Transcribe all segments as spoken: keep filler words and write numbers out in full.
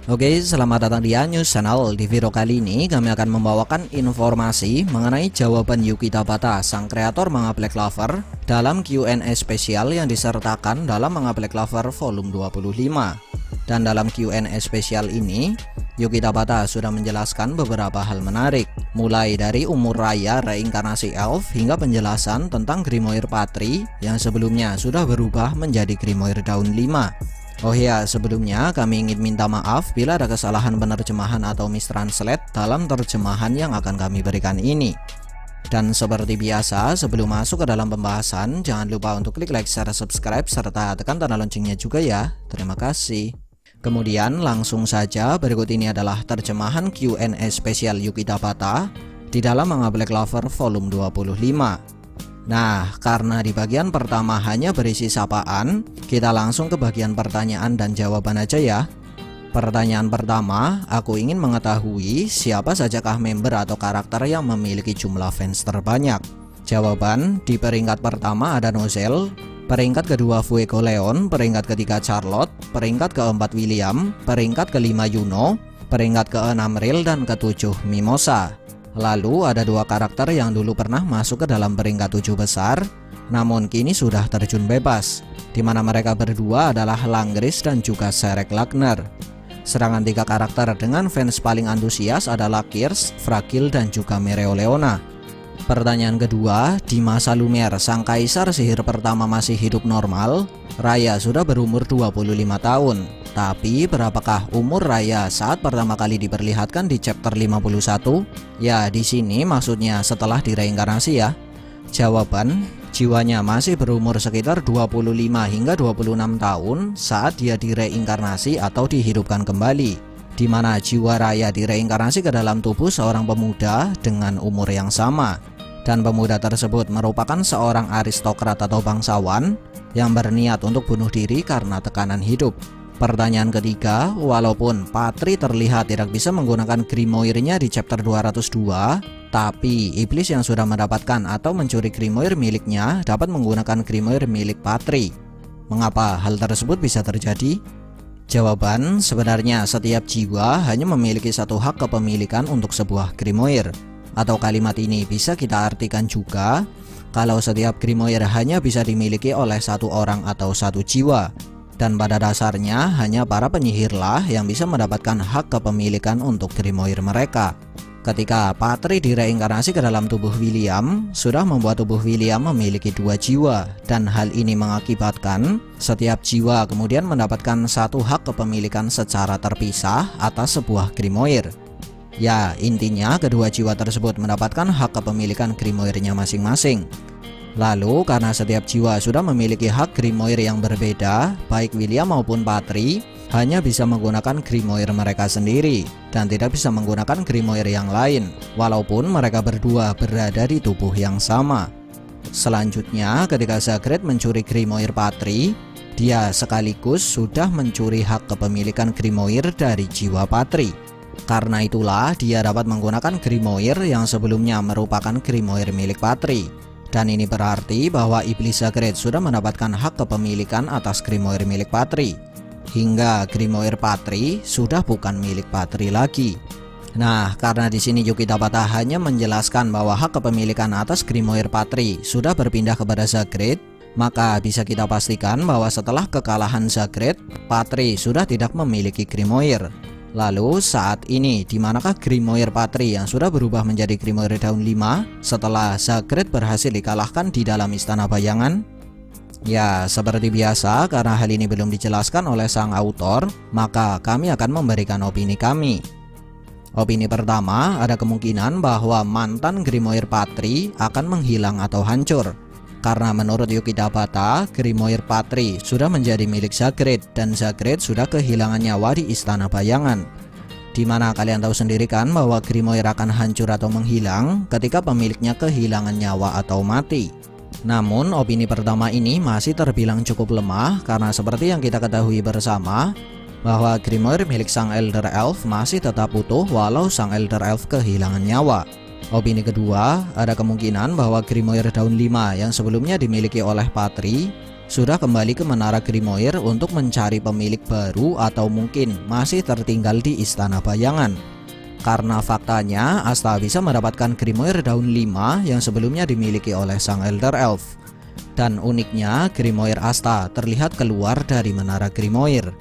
Oke, selamat datang di News Channel. Di video kali ini kami akan membawakan informasi mengenai jawaban Yuki Tabata, sang kreator manga Black Clover, dalam Q and A spesial yang disertakan dalam manga Black Clover volume dua puluh lima. Dan dalam Q and A spesial ini, Yuki Tabata sudah menjelaskan beberapa hal menarik, mulai dari umur raya reinkarnasi elf hingga penjelasan tentang Grimoire Patri yang sebelumnya sudah berubah menjadi Grimoire Daun lima. Oh ya, sebelumnya kami ingin minta maaf bila ada kesalahan penerjemahan atau mistranslate dalam terjemahan yang akan kami berikan ini. Dan seperti biasa, sebelum masuk ke dalam pembahasan, jangan lupa untuk klik like, share, subscribe, serta tekan tanda loncengnya juga ya. Terima kasih. Kemudian langsung saja, berikut ini adalah terjemahan Q and A spesial Yuki Tabata di dalam manga Black Clover volume dua puluh lima. Nah, karena di bagian pertama hanya berisi sapaan, kita langsung ke bagian pertanyaan dan jawaban aja ya. Pertanyaan pertama, aku ingin mengetahui siapa sajakah member atau karakter yang memiliki jumlah fans terbanyak. Jawaban, di peringkat pertama ada Nozel, peringkat kedua Fuego Leon, peringkat ketiga Charlotte, peringkat keempat William, peringkat kelima Yuno, peringkat keenam Ril, dan ketujuh Mimosa. Lalu ada dua karakter yang dulu pernah masuk ke dalam peringkat tujuh besar, namun kini sudah terjun bebas, di mana mereka berdua adalah Langris dan juga Serek Lagner. Sedangkan tiga karakter dengan fans paling antusias adalah Kirst, Fragile, dan juga Mereoleona. Pertanyaan kedua, di masa Lumiere sang kaisar sihir pertama masih hidup normal, Raya sudah berumur dua puluh lima tahun. Tapi berapakah umur Raya saat pertama kali diperlihatkan di chapter lima puluh satu? Ya, di sini maksudnya setelah direinkarnasi ya. Jawaban, jiwanya masih berumur sekitar dua puluh lima hingga dua puluh enam tahun saat dia direinkarnasi atau dihidupkan kembali, di mana jiwa Raya direinkarnasi ke dalam tubuh seorang pemuda dengan umur yang sama. Dan pemuda tersebut merupakan seorang aristokrat atau bangsawan yang berniat untuk bunuh diri karena tekanan hidup. Pertanyaan ketiga, walaupun Patri terlihat tidak bisa menggunakan Grimoire-nya di chapter dua ratus dua, tapi iblis yang sudah mendapatkan atau mencuri Grimoire miliknya dapat menggunakan Grimoire milik Patri. Mengapa hal tersebut bisa terjadi? Jawaban, sebenarnya setiap jiwa hanya memiliki satu hak kepemilikan untuk sebuah Grimoire. Atau kalimat ini bisa kita artikan juga, kalau setiap Grimoire hanya bisa dimiliki oleh satu orang atau satu jiwa. Dan pada dasarnya hanya para penyihirlah yang bisa mendapatkan hak kepemilikan untuk Grimoire mereka. Ketika Patri direinkarnasi ke dalam tubuh William, sudah membuat tubuh William memiliki dua jiwa. Dan hal ini mengakibatkan setiap jiwa kemudian mendapatkan satu hak kepemilikan secara terpisah atas sebuah Grimoire. Ya, intinya kedua jiwa tersebut mendapatkan hak kepemilikan Grimoire-nya masing-masing. Lalu karena setiap jiwa sudah memiliki hak Grimoire yang berbeda, baik William maupun Patri hanya bisa menggunakan Grimoire mereka sendiri dan tidak bisa menggunakan Grimoire yang lain, walaupun mereka berdua berada di tubuh yang sama. Selanjutnya, ketika Zagreed mencuri Grimoire Patri, dia sekaligus sudah mencuri hak kepemilikan Grimoire dari jiwa Patri. Karena itulah dia dapat menggunakan Grimoire yang sebelumnya merupakan Grimoire milik Patri. Dan ini berarti bahwa iblis Zagreed sudah mendapatkan hak kepemilikan atas Grimoire milik Patri, hingga Grimoire Patri sudah bukan milik Patri lagi. Nah, karena di sini Yuki Tabata hanya menjelaskan bahwa hak kepemilikan atas Grimoire Patri sudah berpindah kepada Zagreed, maka bisa kita pastikan bahwa setelah kekalahan Zagreed, Patri sudah tidak memiliki Grimoire. Lalu saat ini dimanakah Grimoire Patri yang sudah berubah menjadi Grimoire Daun lima setelah Zagreed berhasil dikalahkan di dalam Istana Bayangan? Ya, seperti biasa, karena hal ini belum dijelaskan oleh sang autor, maka kami akan memberikan opini kami. Opini pertama, ada kemungkinan bahwa mantan Grimoire Patri akan menghilang atau hancur. Karena menurut Yuki Tabata, Grimoire Patri sudah menjadi milik Zagreed dan Zagreed sudah kehilangan nyawa di Istana Bayangan. Dimana kalian tahu sendiri kan bahwa Grimoire akan hancur atau menghilang ketika pemiliknya kehilangan nyawa atau mati. Namun opini pertama ini masih terbilang cukup lemah karena seperti yang kita ketahui bersama bahwa Grimoire milik sang Elder Elf masih tetap utuh walau sang Elder Elf kehilangan nyawa. Opini kedua, ada kemungkinan bahwa Grimoire Daun lima yang sebelumnya dimiliki oleh Patri sudah kembali ke Menara Grimoire untuk mencari pemilik baru atau mungkin masih tertinggal di Istana Bayangan. Karena faktanya Asta bisa mendapatkan Grimoire Daun lima yang sebelumnya dimiliki oleh sang Elder Elf. Dan uniknya Grimoire Asta terlihat keluar dari Menara Grimoire.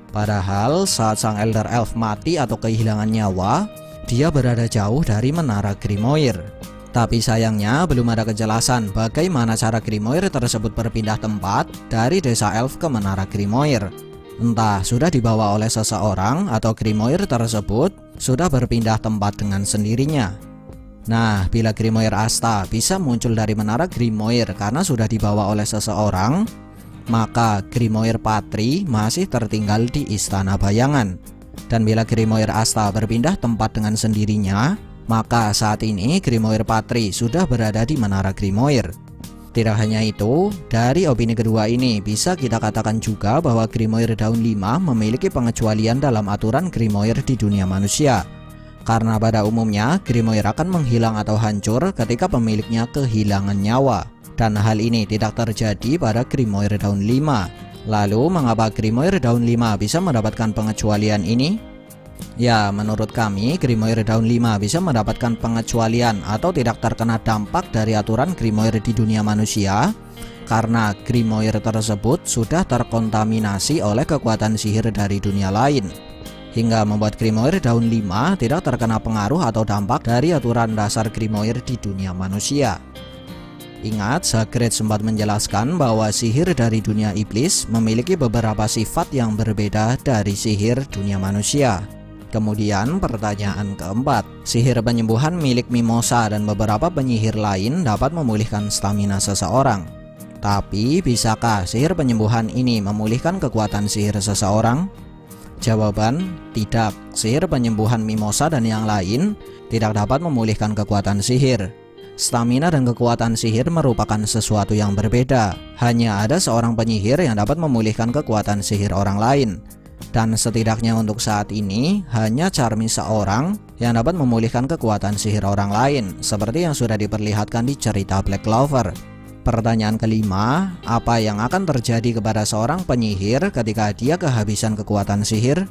Padahal saat sang Elder Elf mati atau kehilangan nyawa, dia berada jauh dari Menara Grimoire. Tapi sayangnya belum ada kejelasan bagaimana cara Grimoire tersebut berpindah tempat dari desa elf ke Menara Grimoire. Entah sudah dibawa oleh seseorang atau Grimoire tersebut sudah berpindah tempat dengan sendirinya. Nah, bila Grimoire Asta bisa muncul dari Menara Grimoire karena sudah dibawa oleh seseorang, maka Grimoire Patri masih tertinggal di Istana Bayangan. Dan bila Grimoire Asta berpindah tempat dengan sendirinya, maka saat ini Grimoire Patri sudah berada di Menara Grimoire. Tidak hanya itu, dari opini kedua ini bisa kita katakan juga bahwa Grimoire Daun lima memiliki pengecualian dalam aturan Grimoire di dunia manusia. Karena pada umumnya Grimoire akan menghilang atau hancur ketika pemiliknya kehilangan nyawa. Dan hal ini tidak terjadi pada Grimoire Daun lima. Lalu mengapa Grimoire Daun lima bisa mendapatkan pengecualian ini? Ya, menurut kami Grimoire Daun lima bisa mendapatkan pengecualian atau tidak terkena dampak dari aturan Grimoire di dunia manusia karena Grimoire tersebut sudah terkontaminasi oleh kekuatan sihir dari dunia lain, hingga membuat Grimoire Daun lima tidak terkena pengaruh atau dampak dari aturan dasar Grimoire di dunia manusia. Ingat, Sagret sempat menjelaskan bahwa sihir dari dunia iblis memiliki beberapa sifat yang berbeda dari sihir dunia manusia. Kemudian pertanyaan keempat, sihir penyembuhan milik Mimosa dan beberapa penyihir lain dapat memulihkan stamina seseorang. Tapi bisakah sihir penyembuhan ini memulihkan kekuatan sihir seseorang? Jawaban, tidak. Sihir penyembuhan Mimosa dan yang lain tidak dapat memulihkan kekuatan sihir. Stamina dan kekuatan sihir merupakan sesuatu yang berbeda. Hanya ada seorang penyihir yang dapat memulihkan kekuatan sihir orang lain. Dan setidaknya untuk saat ini hanya Charmy seorang yang dapat memulihkan kekuatan sihir orang lain, seperti yang sudah diperlihatkan di cerita Black Clover. Pertanyaan kelima, apa yang akan terjadi kepada seorang penyihir ketika dia kehabisan kekuatan sihir?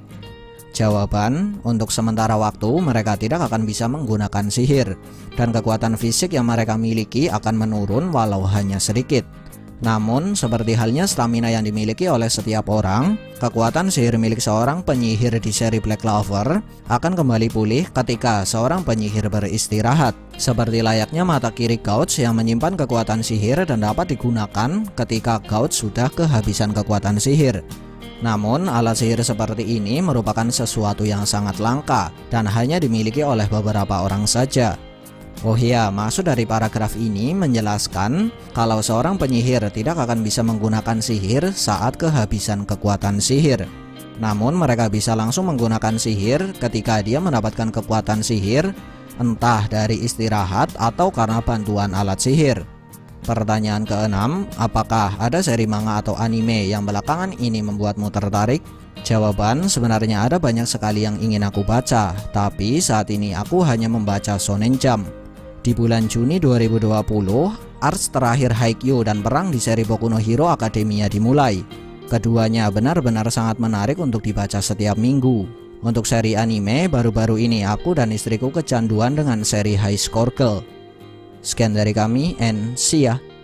Jawaban, untuk sementara waktu mereka tidak akan bisa menggunakan sihir, dan kekuatan fisik yang mereka miliki akan menurun walau hanya sedikit. Namun, seperti halnya stamina yang dimiliki oleh setiap orang, kekuatan sihir milik seorang penyihir di seri Black Clover akan kembali pulih ketika seorang penyihir beristirahat, seperti layaknya mata kiri Gouts yang menyimpan kekuatan sihir dan dapat digunakan ketika Gouts sudah kehabisan kekuatan sihir. Namun, alat sihir seperti ini merupakan sesuatu yang sangat langka dan hanya dimiliki oleh beberapa orang saja. Oh iya, maksud dari paragraf ini menjelaskan kalau seorang penyihir tidak akan bisa menggunakan sihir saat kehabisan kekuatan sihir. Namun mereka bisa langsung menggunakan sihir ketika dia mendapatkan kekuatan sihir, entah dari istirahat atau karena bantuan alat sihir. Pertanyaan keenam, apakah ada seri manga atau anime yang belakangan ini membuatmu tertarik? Jawaban, sebenarnya ada banyak sekali yang ingin aku baca, tapi saat ini aku hanya membaca Shonen Jump. Di bulan Juni dua ribu dua puluh, arcs terakhir Haikyuu dan perang di seri Boku no Hero Academia dimulai. Keduanya benar-benar sangat menarik untuk dibaca setiap minggu. Untuk seri anime, baru-baru ini aku dan istriku kecanduan dengan seri High Score Girl. Sekian dari kami, and see ya.